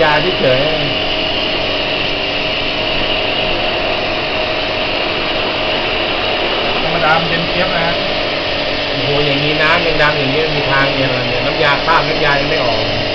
ยาเฉยธรรมดามันเป็นเจี๊ยบนะโอ้โหอย่างนี้น้ำยังดำอย่างนี้มีทางอย่างไรเนี่ยน้ำยาคราบน้ำยายังไม่ออก